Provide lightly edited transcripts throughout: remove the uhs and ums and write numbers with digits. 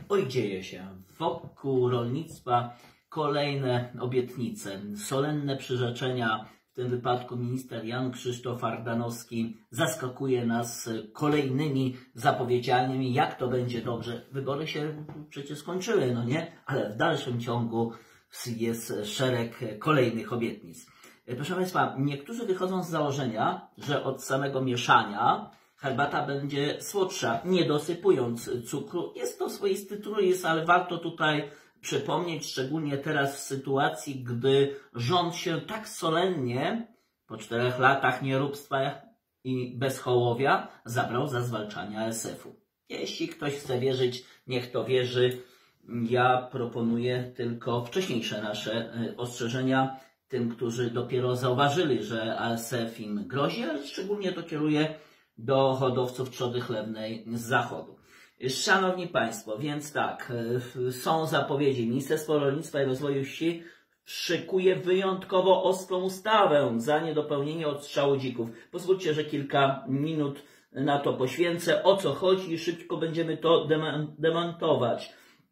Oj, dzieje się. Wokół rolnictwa kolejne obietnice, solenne przyrzeczenia. W tym wypadku minister Jan Krzysztof Ardanowski zaskakuje nas kolejnymi zapowiedziami, jak to będzie dobrze. Wybory się przecież skończyły, no nie? Ale w dalszym ciągu jest szereg kolejnych obietnic. Proszę Państwa, niektórzy wychodzą z założenia, że od samego mieszania herbata będzie słodsza, nie dosypując cukru. Jest to swoisty truizm, ale warto tutaj przypomnieć, szczególnie teraz w sytuacji, gdy rząd się tak solennie po 4 latach nieróbstwa i bezhołowia zabrał za zwalczanie ASF-u. Jeśli ktoś chce wierzyć, niech to wierzy. Ja proponuję tylko wcześniejsze nasze ostrzeżenia tym, którzy dopiero zauważyli, że ASF im grozi, ale szczególnie to kieruję do hodowców trzody chlewnej z zachodu. Szanowni Państwo, więc tak, są zapowiedzi. Ministerstwo Rolnictwa i Rozwoju Wsi szykuje wyjątkowo ostrą ustawę za niedopełnienie odstrzału dzików. Pozwólcie, że kilka minut na to poświęcę. O co chodzi i szybko będziemy to demontować.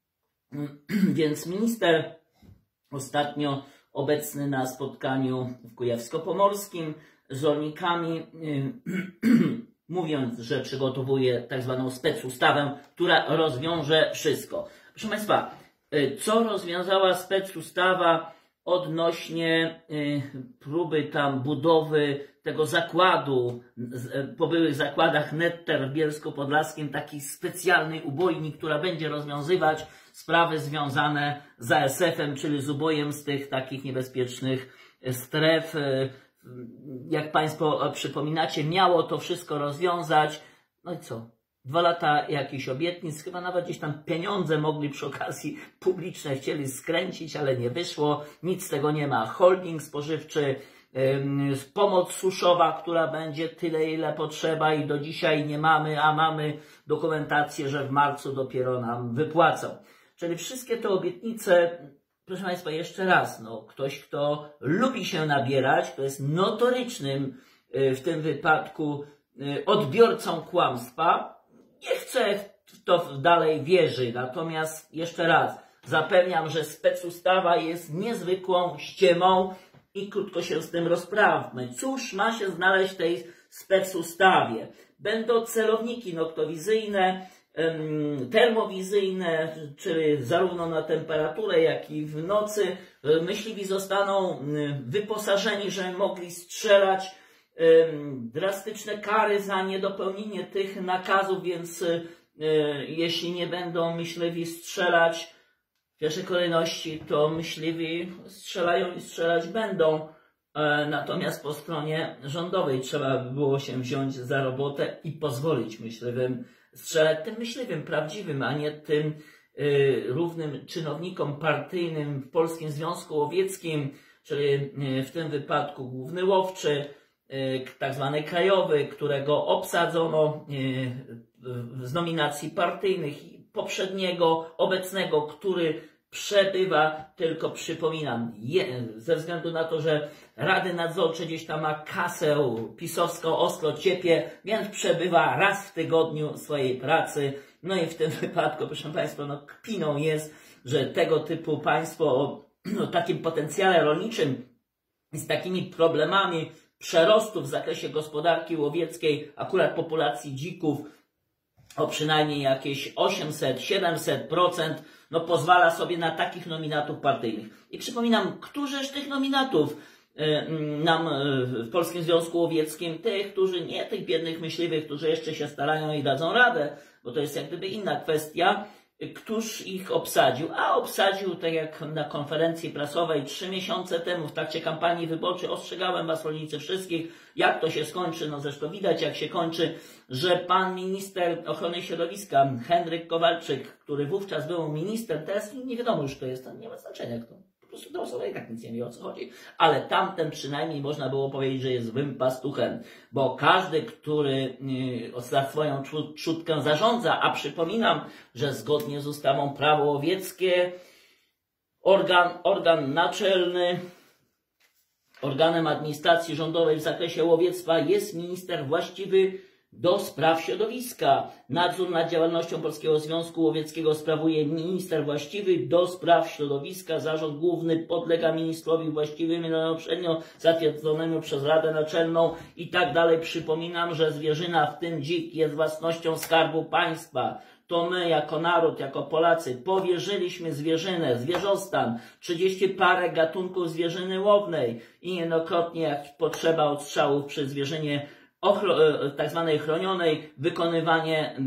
Więc minister ostatnio obecny na spotkaniu w Kujawsko-Pomorskim z rolnikami, mówiąc, że przygotowuje tak zwaną specustawę, która rozwiąże wszystko. Proszę Państwa, co rozwiązała specustawa odnośnie próby tam budowy tego zakładu, po byłych zakładach Netter w Bielsku-Podlaskim, takiej specjalnej ubojni, która będzie rozwiązywać sprawy związane z ASF-em, czyli z ubojem z tych takich niebezpiecznych stref. Jak Państwo przypominacie, miało to wszystko rozwiązać. No i co? 2 lata jakichś obietnic, chyba nawet gdzieś tam pieniądze mogli przy okazji publiczne chcieli skręcić, ale nie wyszło. Nic z tego nie ma. Holding spożywczy, pomoc suszowa, która będzie tyle, ile potrzeba i do dzisiaj nie mamy, a mamy dokumentację, że w marcu dopiero nam wypłacą. Czyli wszystkie te obietnice, proszę Państwa, jeszcze raz, no, ktoś, kto lubi się nabierać, kto jest notorycznym w tym wypadku odbiorcą kłamstwa, nie chce w to dalej wierzy. Natomiast jeszcze raz, zapewniam, że specustawa jest niezwykłą ściemą i krótko się z tym rozprawmy. Cóż ma się znaleźć w tej specustawie? Będą celowniki noktowizyjne, termowizyjne, czyli zarówno na temperaturę, jak i w nocy. Myśliwi zostaną wyposażeni, żeby mogli strzelać. Drastyczne kary za niedopełnienie tych nakazów, więc jeśli nie będą myśliwi strzelać w pierwszej kolejności, to myśliwi strzelają i strzelać będą. Natomiast po stronie rządowej trzeba by było się wziąć za robotę i pozwolić myśliwym strzelać, tym myśliwym prawdziwym, a nie tym równym czynownikom partyjnym w Polskim Związku Łowieckim, czyli w tym wypadku główny łowczy, tak zwany krajowy, którego obsadzono z nominacji partyjnych, poprzedniego, obecnego, który przebywa, tylko przypominam, ze względu na to, że Rady Nadzorcze gdzieś tam ma kasę pisowską, ostro ciepie, więc przebywa raz w tygodniu swojej pracy. No i w tym wypadku, proszę Państwa, no kpiną jest, że tego typu państwo o takim potencjale rolniczym i z takimi problemami przerostu w zakresie gospodarki łowieckiej, akurat populacji dzików, o przynajmniej jakieś 800-700%, no pozwala sobie na takich nominatów partyjnych. I przypominam, którzyż tych nominatów nam w Polskim Związku Łowieckim, tych, którzy nie tych biednych myśliwych, którzy jeszcze się starają i dadzą radę, bo to jest jak gdyby inna kwestia, któż ich obsadził? A obsadził, tak jak na konferencji prasowej 3 miesiące temu w trakcie kampanii wyborczej ostrzegałem Was, rolnicy wszystkich, jak to się skończy, no zresztą widać jak się kończy, że pan minister ochrony środowiska Henryk Kowalczyk, który wówczas był ministrem, teraz nie wiadomo już kto jest, to nie ma znaczenia kto. Po prostu ta osoba i tak nic nie wie o co chodzi. Ale tamten przynajmniej można było powiedzieć, że jest złym pastuchem, bo każdy, który za swoją trzódkę zarządza, a przypominam, że zgodnie z ustawą Prawo łowieckie organ naczelny, organem administracji rządowej w zakresie łowiectwa jest minister właściwy do spraw środowiska. Nadzór nad działalnością Polskiego Związku Łowieckiego sprawuje minister właściwy do spraw środowiska. Zarząd główny podlega ministrowi właściwemu uprzednio zatwierdzonemu przez Radę Naczelną i tak dalej. Przypominam, że zwierzyna, w tym dzik, jest własnością Skarbu Państwa. To my, jako naród, jako Polacy, powierzyliśmy zwierzynę, zwierzostan, 30 parę gatunków zwierzyny łownej i niejednokrotnie, jak potrzeba odstrzałów przy zwierzynie tak zwanej chronionej, wykonywanie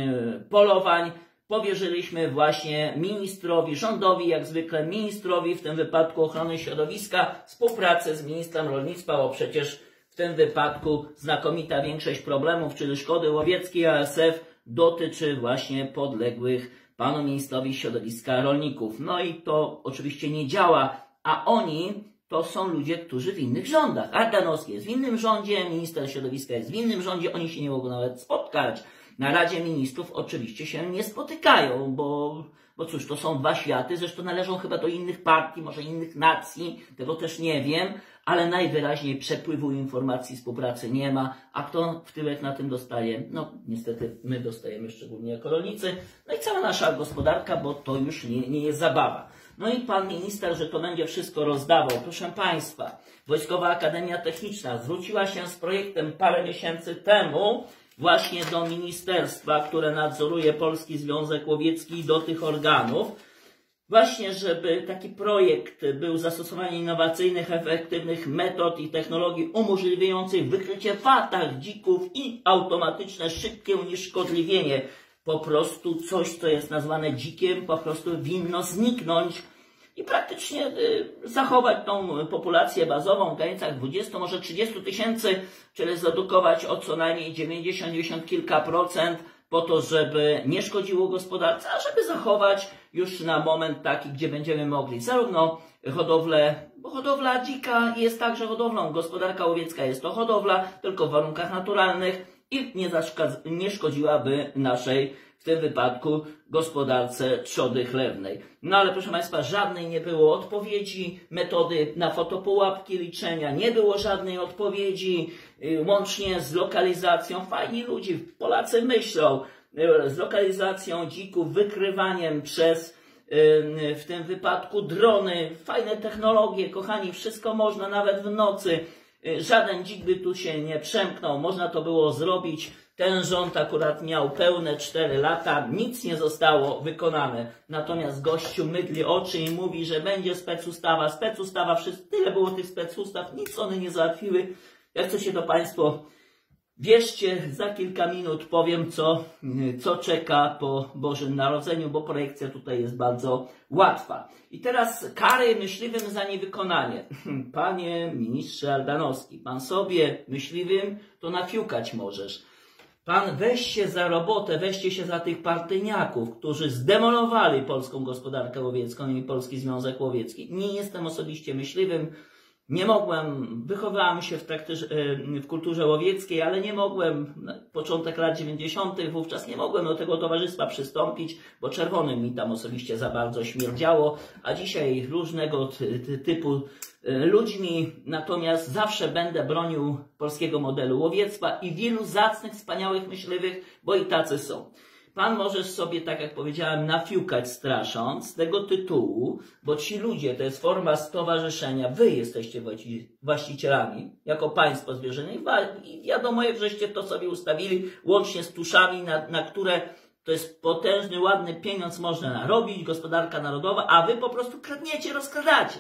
polowań, powierzyliśmy właśnie ministrowi, rządowi, jak zwykle ministrowi, w tym wypadku ochrony środowiska, współpracę z ministrem rolnictwa, bo przecież w tym wypadku znakomita większość problemów, czyli szkody łowieckiej ASF, dotyczy właśnie podległych panu ministrowi środowiska rolników. No i to oczywiście nie działa, a oni to są ludzie, którzy w innych rządach. Ardanowski jest w innym rządzie, minister środowiska jest w innym rządzie, oni się nie mogą nawet spotkać. Na Radzie Ministrów oczywiście się nie spotykają, bo cóż, to są dwa światy, zresztą należą chyba do innych partii, może innych nacji, tego też nie wiem, ale najwyraźniej przepływu informacji, współpracy nie ma, a kto w tyłek na tym dostaje? No niestety my dostajemy, szczególnie jako rolnicy, no i cała nasza gospodarka, bo to już nie jest zabawa. No i pan minister, że to będzie wszystko rozdawał. Proszę państwa, Wojskowa Akademia Techniczna zwróciła się z projektem parę miesięcy temu właśnie do ministerstwa, które nadzoruje Polski Związek Łowiecki, do tych organów, właśnie żeby taki projekt był zastosowanie innowacyjnych, efektywnych metod i technologii umożliwiających wykrycie watach dzików i automatyczne, szybkie unieszkodliwienie. Po prostu coś, co jest nazwane dzikiem, po prostu winno zniknąć i praktycznie zachować tą populację bazową w granicach 20, może 30 tysięcy, czyli zredukować o co najmniej 90 kilka procent po to, żeby nie szkodziło gospodarce, a żeby zachować już na moment taki, gdzie będziemy mogli zarówno hodowlę, bo hodowla dzika jest także hodowlą, gospodarka łowiecka jest to hodowla, tylko w warunkach naturalnych i nie szkodziłaby naszej, w tym wypadku, gospodarce trzody chlewnej. No ale proszę państwa, żadnej nie było odpowiedzi, metody na fotopułapki liczenia, nie było żadnej odpowiedzi, łącznie z lokalizacją, fajni ludzie, Polacy myślą, z lokalizacją dzików, wykrywaniem przez, w tym wypadku, drony, fajne technologie, kochani, wszystko można, nawet w nocy. Żaden dzik by tu się nie przemknął, można to było zrobić. Ten rząd akurat miał pełne 4 lata, nic nie zostało wykonane. Natomiast gościu mydli oczy i mówi, że będzie specustawa, tyle było tych specustaw, nic one nie załatwiły. Jak chcecie to państwo, wierzcie, za kilka minut powiem, co czeka po Bożym Narodzeniu, bo projekcja tutaj jest bardzo łatwa. I teraz kary myśliwym za niewykonanie. Panie ministrze Ardanowski, pan sobie myśliwym to nafiukać możesz. Pan weź się za robotę, weźcie się za tych partyjniaków, którzy zdemolowali polską gospodarkę łowiecką i Polski Związek Łowiecki. Nie jestem osobiście myśliwym, nie mogłem, wychowałem się w kulturze łowieckiej, ale nie mogłem, początek lat 90., wówczas nie mogłem do tego towarzystwa przystąpić, bo czerwonym mi tam osobiście za bardzo śmierdziało, a dzisiaj różnego typu ludźmi, natomiast zawsze będę bronił polskiego modelu łowiectwa i wielu zacnych, wspaniałych myśliwych, bo i tacy są. Pan możesz sobie, tak jak powiedziałem, nafiukać strasząc z tego tytułu, bo ci ludzie, to jest forma stowarzyszenia, wy jesteście właścicielami, jako państwo zwierzyny i wiadomo, jak żeście to sobie ustawili, łącznie z tuszami, na które to jest potężny, ładny pieniądz można narobić, gospodarka narodowa, a wy po prostu kradniecie, rozkradacie.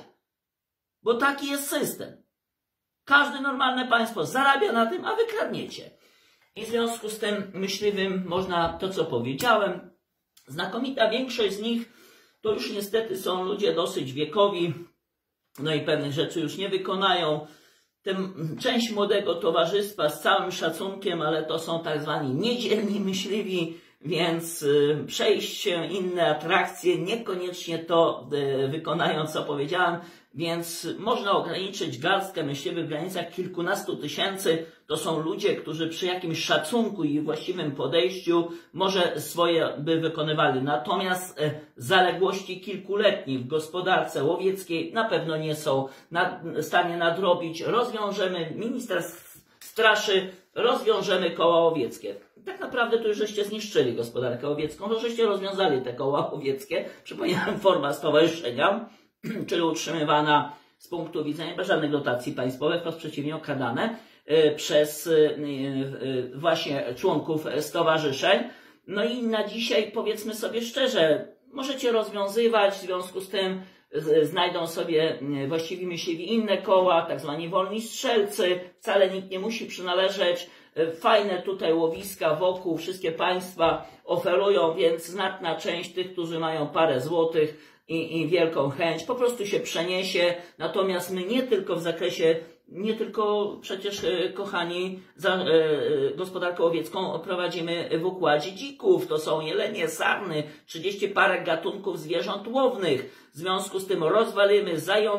Bo taki jest system. Każde normalne państwo zarabia na tym, a wy kradniecie. I w związku z tym myśliwym można to, co powiedziałem. Znakomita większość z nich to już niestety są ludzie dosyć wiekowi, no i pewnych rzeczy już nie wykonają. Część młodego towarzystwa z całym szacunkiem, ale to są tak zwani niedzielni myśliwi, więc przejście, inne atrakcje, niekoniecznie to wykonają, co powiedziałem, więc można ograniczyć garstkę myśliwych w granicach kilkunastu tysięcy. To są ludzie, którzy przy jakimś szacunku i właściwym podejściu może swoje by wykonywali. Natomiast zaległości kilkuletnie w gospodarce łowieckiej na pewno nie są w stanie nadrobić. Rozwiążemy, minister straszy, rozwiążemy koła łowieckie. Tak naprawdę to już żeście zniszczyli gospodarkę łowiecką, że żeście rozwiązali te koła łowieckie. Przypomniałem, forma stowarzyszenia, czyli utrzymywana z punktu widzenia bez żadnych dotacji państwowych, wprost przeciwnie, okradane przez właśnie członków stowarzyszeń. No i na dzisiaj, powiedzmy sobie szczerze, możecie rozwiązywać, w związku z tym znajdą sobie właściwi myśliwi inne koła, tak zwani wolni strzelcy, wcale nikt nie musi przynależeć. Fajne tutaj łowiska wokół, wszystkie państwa oferują, więc znatna część tych, którzy mają parę złotych i wielką chęć, po prostu się przeniesie. Natomiast my nie tylko w zakresie, nie tylko przecież, kochani, gospodarkę łowiecką prowadzimy w układzie dzików. To są jelenie, sarny, 30 parę gatunków zwierząt łownych. W związku z tym rozwalimy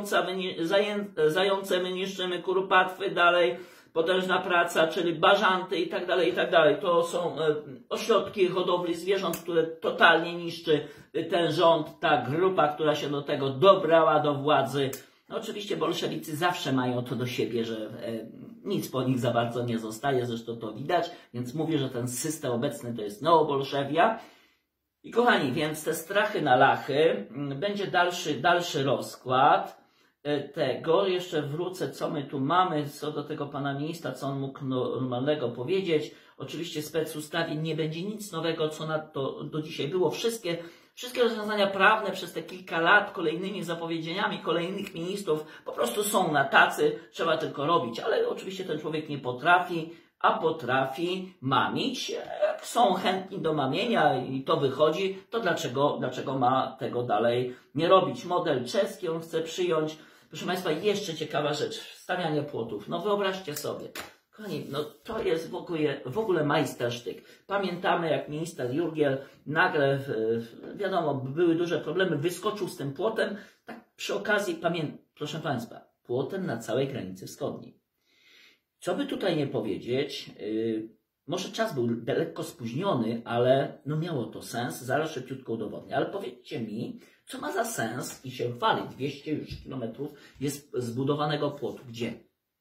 zające, my niszczymy kurupatwy dalej. Potężna praca, czyli bażanty i tak dalej, i tak dalej. To są ośrodki hodowli zwierząt, które totalnie niszczy ten rząd, ta grupa, która się do tego dobrała do władzy. No oczywiście bolszewicy zawsze mają to do siebie, że nic po nich za bardzo nie zostaje, zresztą to widać, więc mówię, że ten system obecny to jest neobolszewia. I kochani, więc te strachy na lachy, będzie dalszy rozkład tego. Jeszcze wrócę, co my tu mamy, co do tego pana ministra, co on mógł normalnego powiedzieć. Oczywiście w specustawie nie będzie nic nowego, co na to do dzisiaj było. Wszystkie rozwiązania prawne przez te kilka lat kolejnymi zapowiedzieniami kolejnych ministrów po prostu są na tacy, trzeba tylko robić. Ale oczywiście ten człowiek nie potrafi, a potrafi mamić. Jak są chętni do mamienia i to wychodzi, to dlaczego ma tego dalej nie robić? Model czeski on chce przyjąć. Proszę Państwa, jeszcze ciekawa rzecz, stawianie płotów. No wyobraźcie sobie, kochani, no to jest w ogóle majstersztyk. Pamiętamy, jak minister Jurgiel nagle, wiadomo, były duże problemy, wyskoczył z tym płotem, tak przy okazji, proszę Państwa, płotem na całej granicy wschodniej. Co by tutaj nie powiedzieć, może czas był lekko spóźniony, ale no miało to sens, zaraz szybciutko udowodnię. Ale powiedzcie mi, co ma za sens i się chwali, 200 już kilometrów jest zbudowanego płotu. Gdzie?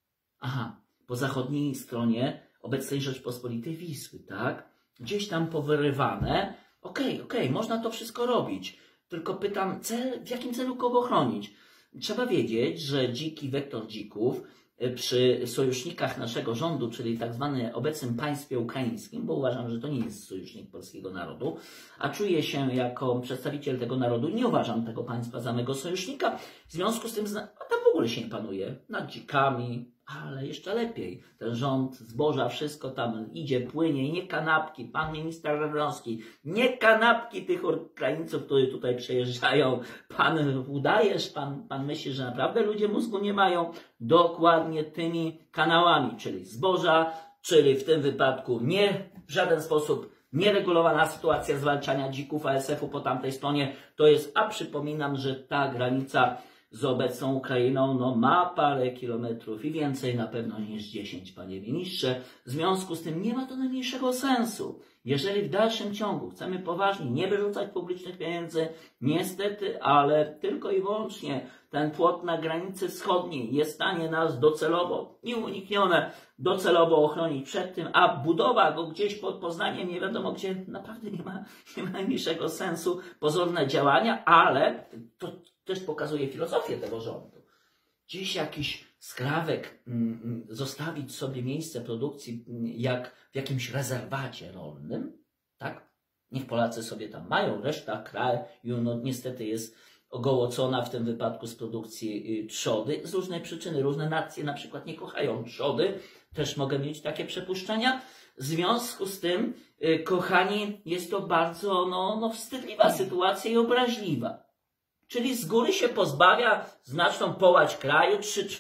Aha, po zachodniej stronie obecnej Rzeczpospolitej Wisły, tak? Gdzieś tam powyrywane. Okej, można to wszystko robić. Tylko pytam, w jakim celu kogo chronić? Trzeba wiedzieć, że dziki wektor dzików przy sojusznikach naszego rządu, czyli tak zwanym obecnym państwie ukraińskim, bo uważam, że to nie jest sojusznik polskiego narodu, a czuję się jako przedstawiciel tego narodu, nie uważam tego państwa za mego sojusznika, w związku z tym tam w ogóle się nie panuje nad dzikami, ale jeszcze lepiej, ten rząd, zboża, wszystko tam idzie, płynie i nie kanapki, pan minister Radrowski, nie kanapki tych Ukraińców, którzy tutaj przejeżdżają, pan udajesz, pan myśli, że naprawdę ludzie mózgu nie mają, dokładnie tymi kanałami, czyli zboża, czyli w tym wypadku w żaden sposób nieregulowana sytuacja zwalczania dzików ASF-u po tamtej stronie, to jest, a przypominam, że ta granica z obecną Ukrainą no, ma parę kilometrów i więcej na pewno niż 10, panie ministrze. W związku z tym nie ma to najmniejszego sensu. Jeżeli w dalszym ciągu chcemy poważnie nie wyrzucać publicznych pieniędzy, niestety, ale tylko i wyłącznie ten płot na granicy wschodniej jest w stanie nas docelowo, nieuniknione, docelowo ochronić przed tym, a budowa go gdzieś pod Poznaniem, nie wiadomo gdzie, naprawdę nie ma najmniejszego sensu. Pozorne działania, ale to też pokazuje filozofię tego rządu. Gdzieś jakiś skrawek zostawić sobie miejsce produkcji jak w jakimś rezerwacie rolnym, tak? Niech Polacy sobie tam mają, reszta kraju no, niestety jest ogołocona w tym wypadku z produkcji trzody. Z różnej przyczyny, różne nacje na przykład nie kochają trzody, też mogę mieć takie przypuszczenia. W związku z tym, kochani, jest to bardzo wstydliwa sytuacja i obraźliwa. Czyli z góry się pozbawia znaczną połać kraju,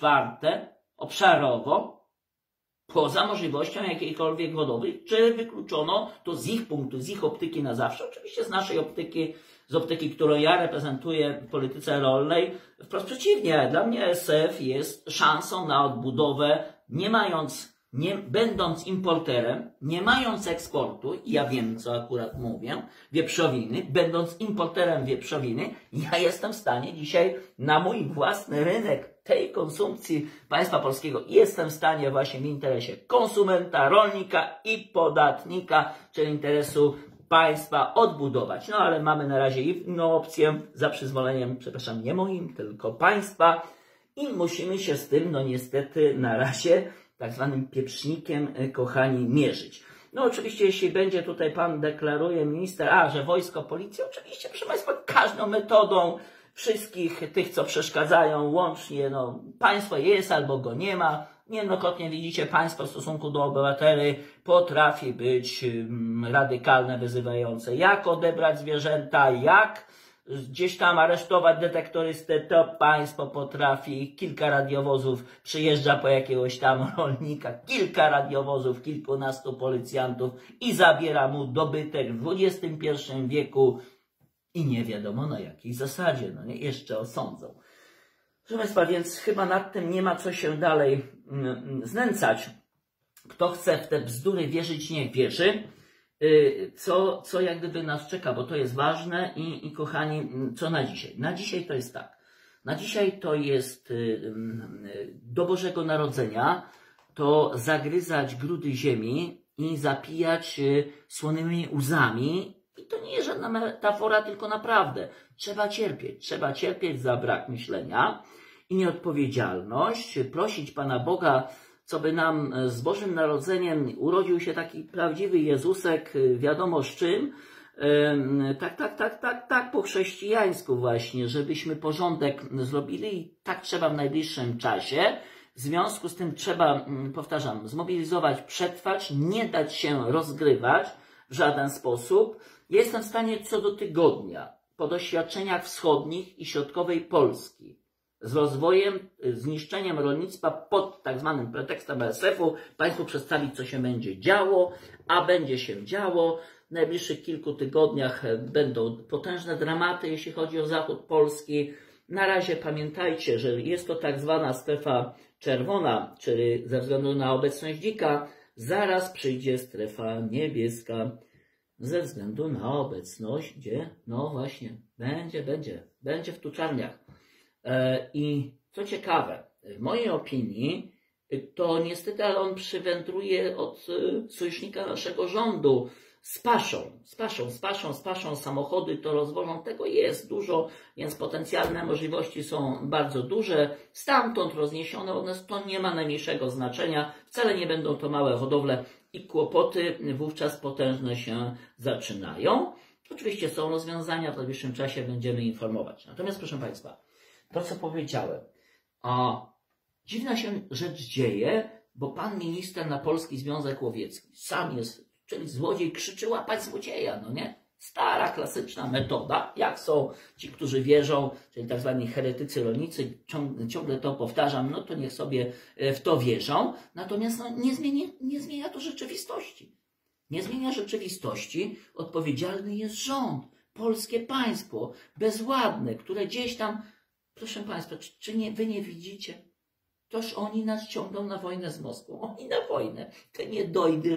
3/4 obszarowo, poza możliwością jakiejkolwiek hodowli, czy wykluczono to z ich punktu, z ich optyki na zawsze, oczywiście z naszej optyki, z optyki, którą ja reprezentuję w polityce rolnej, wprost przeciwnie. Dla mnie ASF jest szansą na odbudowę, nie mając będąc importerem, nie mając eksportu, ja wiem, co akurat mówię, wieprzowiny, będąc importerem wieprzowiny, ja jestem w stanie dzisiaj na mój własny rynek tej konsumpcji państwa polskiego, jestem w stanie właśnie w interesie konsumenta, rolnika i podatnika, czyli interesu państwa odbudować. No ale mamy na razie inną opcję, za przyzwoleniem, przepraszam, nie moim, tylko państwa i musimy się z tym, no niestety na razie, tak zwanym pieprznikiem, kochani, mierzyć. No oczywiście, jeśli będzie tutaj pan deklaruje, minister, że wojsko, policja, oczywiście, proszę państwa, każdą metodą wszystkich tych, co przeszkadzają, łącznie, no, państwo jest albo go nie ma. Niejednokrotnie widzicie, państwo w stosunku do obywateli potrafi być radykalne, wyzywające. Jak odebrać zwierzęta, jak gdzieś tam aresztować detektorystę, to państwo potrafi. Kilka radiowozów przyjeżdża po jakiegoś tam rolnika, kilka radiowozów, kilkunastu policjantów i zabiera mu dobytek w XXI wieku i nie wiadomo na jakiej zasadzie, no nie, jeszcze osądzą. Proszę państwa, więc chyba nad tym nie ma co się dalej znęcać. Kto chce w te bzdury wierzyć, niech wierzy. Co jak gdyby nas czeka, bo to jest ważne i kochani, co na dzisiaj? Na dzisiaj to jest tak. Na dzisiaj to jest do Bożego Narodzenia to zagryzać grudy ziemi i zapijać słonymi łzami. I to nie jest żadna metafora, tylko naprawdę. Trzeba cierpieć za brak myślenia i nieodpowiedzialność, prosić Pana Boga, co by nam z Bożym Narodzeniem urodził się taki prawdziwy Jezusek, wiadomo z czym, tak po chrześcijańsku właśnie, żebyśmy porządek zrobili i tak trzeba w najbliższym czasie. W związku z tym trzeba, powtarzam, zmobilizować, przetrwać, nie dać się rozgrywać w żaden sposób. Jestem w stanie co do tygodnia, po doświadczeniach wschodnich i środkowej Polski, z rozwojem, zniszczeniem rolnictwa pod tak zwanym pretekstem ASF-u, Państwu przedstawić, co się będzie działo, a będzie się działo. W najbliższych kilku tygodniach będą potężne dramaty, jeśli chodzi o zachód Polski. Na razie pamiętajcie, że jest to tak zwana strefa czerwona, czyli ze względu na obecność dzika, zaraz przyjdzie strefa niebieska. Ze względu na obecność, gdzie, no właśnie, będzie w tuczarniach. I co ciekawe, w mojej opinii, to niestety, ale on przywędruje od sojusznika naszego rządu z paszą, samochody to rozwożą, tego jest dużo, więc potencjalne możliwości są bardzo duże. Stamtąd rozniesione, to nie ma najmniejszego znaczenia, wcale nie będą to małe hodowle i kłopoty wówczas potężne się zaczynają. Oczywiście są rozwiązania, w najbliższym czasie będziemy informować. Natomiast proszę Państwa, to co powiedziałem, dziwna się rzecz dzieje, bo pan minister na Polski Związek Łowiecki sam jest, czyli złodziej krzyczy łapać złodzieja, no nie? Stara, klasyczna metoda, jak są ci, którzy wierzą, czyli tak zwani heretycy rolnicy, ciągle to powtarzam, no to niech sobie w to wierzą, natomiast no, nie zmienia to rzeczywistości. Nie zmienia rzeczywistości, odpowiedzialny jest rząd, polskie państwo, bezładne, które gdzieś tam, proszę Państwa, czy wy nie widzicie? Toż oni nas ciągną na wojnę z Moskwą. Oni na wojnę. Te niedojdy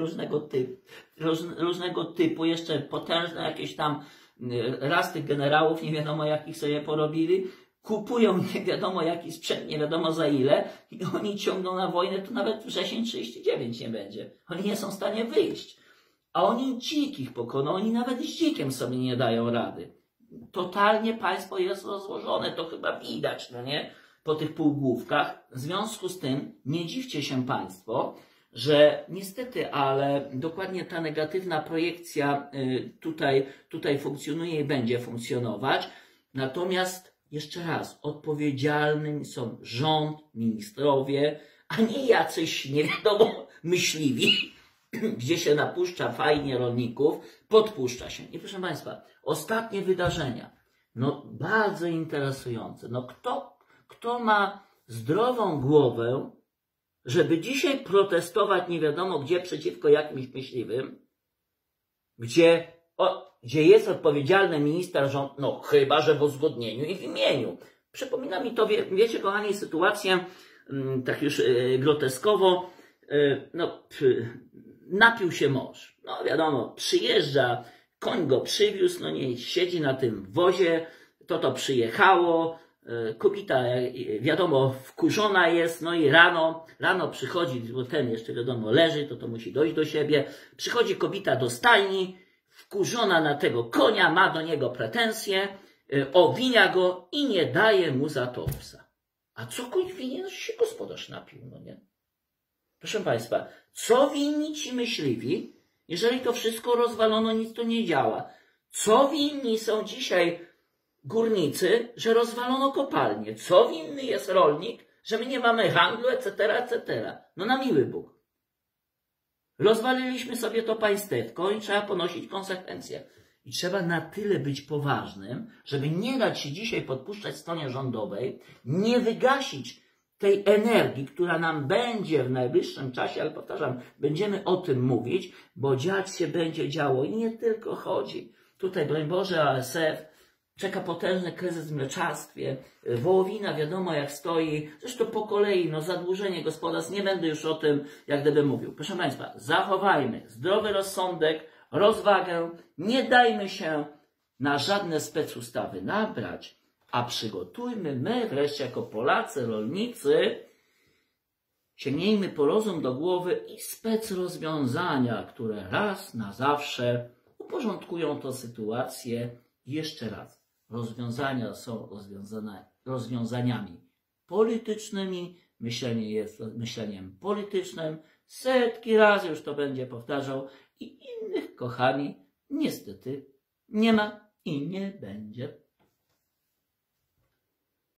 różnego typu, jeszcze potężne jakieś tam rasty generałów, nie wiadomo jakich sobie porobili, kupują nie wiadomo jaki sprzęt, nie wiadomo za ile i oni ciągną na wojnę, to nawet wrzesień 39 nie będzie. Oni nie są w stanie wyjść. A oni dzikich pokoną, oni nawet z dzikiem sobie nie dają rady. Totalnie państwo jest rozłożone, to chyba widać, no nie? Po tych półgłówkach. W związku z tym nie dziwcie się Państwo, że niestety, ale dokładnie ta negatywna projekcja tutaj funkcjonuje i będzie funkcjonować. Natomiast jeszcze raz, odpowiedzialnym są rząd, ministrowie, a nie jacyś nie wiadomo myśliwi, gdzie się napuszcza fajnie rolników, podpuszcza się. I proszę Państwa, ostatnie wydarzenia, no bardzo interesujące. No kto ma zdrową głowę, żeby dzisiaj protestować nie wiadomo gdzie przeciwko jakimś myśliwym, gdzie jest odpowiedzialny minister rząd, no chyba, że w uzgodnieniu i w imieniu. Przypomina mi to, wiecie kochani, sytuację tak już groteskowo, napił się mąż. No wiadomo, przyjeżdża, koń go przywiózł, no nie, siedzi na tym wozie, to przyjechało, kobieta, wiadomo, wkurzona jest, no i rano przychodzi, bo ten jeszcze wiadomo leży, to musi dojść do siebie, przychodzi kobieta do stajni, wkurzona na tego konia, ma do niego pretensje, owinia go i nie daje mu za to psa. A co koń winien, że się gospodarz napił, no nie? Proszę Państwa, co winni ci myśliwi, jeżeli to wszystko rozwalono, nic to nie działa? Co winni są dzisiaj górnicy, że rozwalono kopalnię? Co winny jest rolnik, że my nie mamy handlu, etc., etc.? No na miły Bóg. Rozwaliliśmy sobie to państewko i trzeba ponosić konsekwencje. I trzeba na tyle być poważnym, żeby nie dać się dzisiaj podpuszczać stronie rządowej, nie wygasić tej energii, która nam będzie w najbliższym czasie, ale powtarzam, będziemy o tym mówić, bo dziać się będzie działo i nie tylko chodzi. Tutaj, broń Boże, ASF, czeka potężny kryzys w mleczarstwie, wołowina wiadomo jak stoi, zresztą po kolei, zadłużenie gospodarstw, nie będę już o tym jak gdyby mówił. Proszę Państwa, zachowajmy zdrowy rozsądek, rozwagę, nie dajmy się na żadne specustawy nabrać, a przygotujmy my wreszcie jako Polacy, rolnicy, sięgnijmy po rozum do głowy i specrozwiązania, które raz na zawsze uporządkują tę sytuację. Jeszcze raz, rozwiązania są rozwiązaniami politycznymi, myślenie jest myśleniem politycznym, setki razy już to będzie powtarzał i innych, kochani, niestety nie ma i nie będzie.